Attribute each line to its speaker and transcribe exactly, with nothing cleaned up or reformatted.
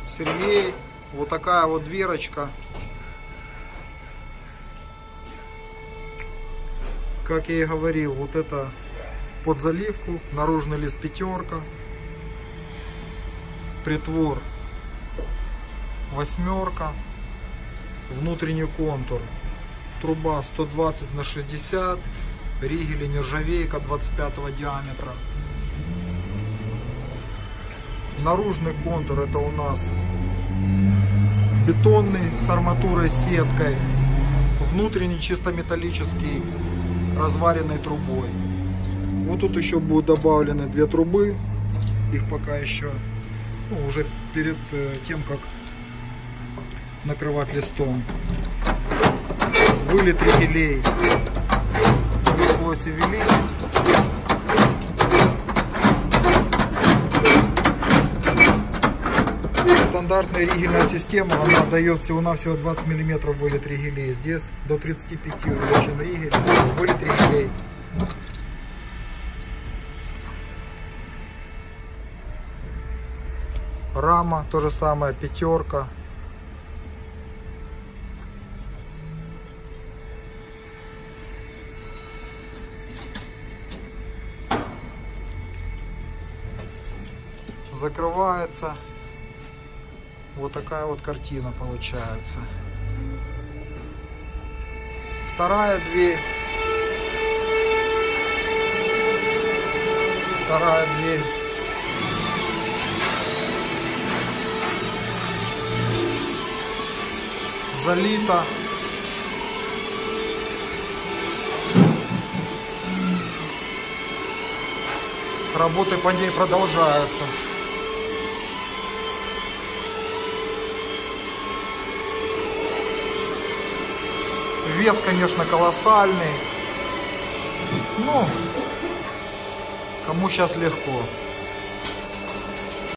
Speaker 1: Сергей. Вот такая вот дверочка. Как я и говорил, вот это под заливку. Наружный лист пятерка. Притвор восьмерка. Внутренний контур. Труба сто двадцать на шестьдесят. Ригели нержавейка двадцать пятого диаметра. Наружный контур это у нас бетонный с арматурой, сеткой. Внутренний чисто металлический, разваренной трубой. Вот тут еще будут добавлены две трубы. Их пока еще, ну, уже перед тем, как накрывать листом. Вылет ригелей пришлось увеличить. Стандартная ригельная система, она дает всего-навсего двадцать миллиметров вылет ригелей. Здесь до тридцати пяти увеличен ригель, вылет ригелей. Рама, то же самое, пятерка. Закрывается. Вот такая вот картина получается. Вторая дверь. Вторая дверь. Залита. Работы по ней продолжаются. Вес, конечно, колоссальный. Ну, кому сейчас легко.